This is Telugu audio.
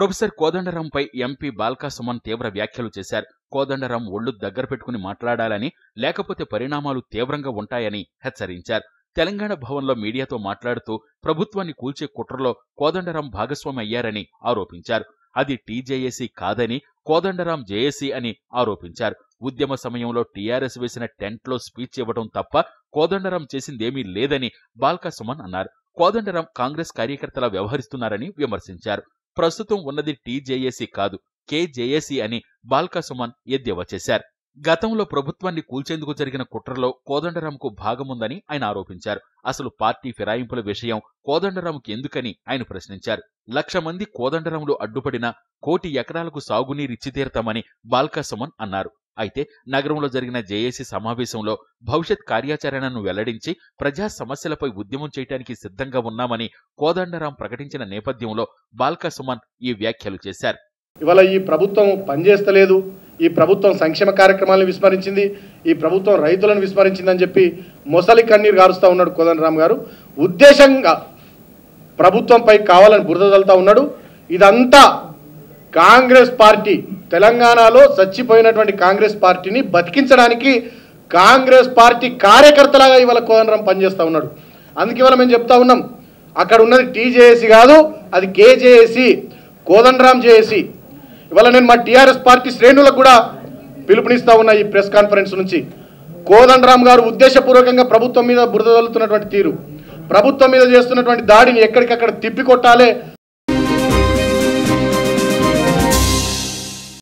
ప్రొఫెసర్ కోదండరాంపై ఎంపీ బాల్కా సుమన్ తీవ్ర వ్యాఖ్యలు చేశారు. కోదండరాం ఒళ్లు దగ్గర పెట్టుకుని మాట్లాడాలని, లేకపోతే పరిణామాలు తీవ్రంగా ఉంటాయని హెచ్చరించారు. తెలంగాణ భవన్లో మీడియాతో మాట్లాడుతూ ప్రభుత్వాన్ని కూల్చే కుట్రలో కోదండరాం భాగస్వామి అయ్యారని ఆరోపించారు. అది టీజేఏసీ కాదని, కోదండరాం జేఏసీ అని ఆరోపించారు. ఉద్యమ సమయంలో టీఆర్ఎస్ వేసిన టెంట్లో స్పీచ్ ఇవ్వడం తప్ప కోదండరాం చేసిందేమీ లేదని బాల్కా సుమన్ అన్నారు. కోదండరాం కాంగ్రెస్ కార్యకర్తలా వ్యవహరిస్తున్నారని విమర్శించారు. ప్రస్తుతం ఉన్నది టీజేఏసీ కాదు, కేజేఏసీ అని బాల్కా సుమన్ ఎద్దేవా చేశారు. గతంలో ప్రభుత్వాన్ని కూల్చేందుకు జరిగిన కుట్రలో కోదండరాంకు భాగముందని ఆయన ఆరోపించారు. అసలు పార్టీ ఫిరాయింపుల విషయం కోదండరాంకు ఎందుకని ఆయన ప్రశ్నించారు. 1,00,000 మంది కోదండరాంలు అడ్డుపడినా 1,00,00,000 ఎకరాలకు సాగునీరిచ్చి తీరతామని బాల్కా సుమన్ అన్నారు. అయితే నగరంలో జరిగిన జేఏసీ సమావేశంలో భవిష్యత్ కార్యాచరణను వెల్లడించి ప్రజా సమస్యలపై ఉద్యమం చేయడానికి సిద్ధంగా ఉన్నామని కోదండరాం ప్రకటించిన నేపథ్యంలో బాల్కా సుమన్ ఈ వ్యాఖ్యలు చేశారు. ఇవాళ ఈ ప్రభుత్వం పనిచేస్తలేదు, ఈ ప్రభుత్వం సంక్షేమ కార్యక్రమాలను విస్మరించింది, ఈ ప్రభుత్వం రైతులను విస్మరించిందని చెప్పి మొసలి కన్నీరు గారుస్తూ ఉన్నాడు కోదండరాం గారు. ఉద్దేశంగా ప్రభుత్వంపై కావాలని బురద చల్లుతా ఉన్నాడు. ఇదంతా కాంగ్రెస్ పార్టీ, తెలంగాణలో చచ్చిపోయినటువంటి కాంగ్రెస్ పార్టీని బతికించడానికి కాంగ్రెస్ పార్టీ కార్యకర్తలాగా ఇవాళ కోదండరాం పనిచేస్తూ ఉన్నాడు. అందుకే ఇవాళ మేము చెప్తా ఉన్నాం, అక్కడ ఉన్నది టీజేఏసీ కాదు, అది కేజేఏసీ, కోదండరాం జేఏసీ. ఇవాళ నేను మా టీఆర్ఎస్ పార్టీ శ్రేణులకు కూడా పిలుపునిస్తా ఉన్నా ఈ ప్రెస్ కాన్ఫరెన్స్ నుంచి. కోదండరాం గారు ఉద్దేశపూర్వకంగా ప్రభుత్వం మీద బురద చల్లుతున్నటువంటి తీరు, ప్రభుత్వం మీద చేస్తున్నటువంటి దాడిని ఎక్కడికక్కడ తిప్పికొట్టాలి,